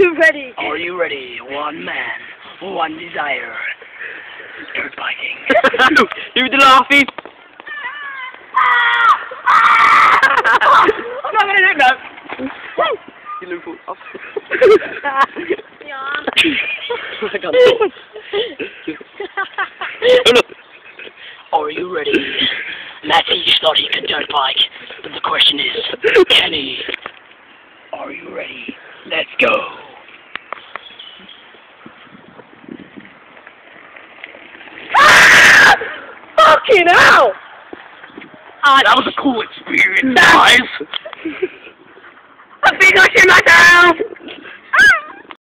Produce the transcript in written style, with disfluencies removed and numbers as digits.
Ready. Are you ready? One man, one desire. Dirt biking. You the laughing. I'm not gonna do that. You look up. Yeah. I got it. Are you ready? Matthew thought he could dirt bike, but the question is, can he? Are you ready? Let's go. Ah! Fucking hell! That was a cool experience, guys. I think I shit myself!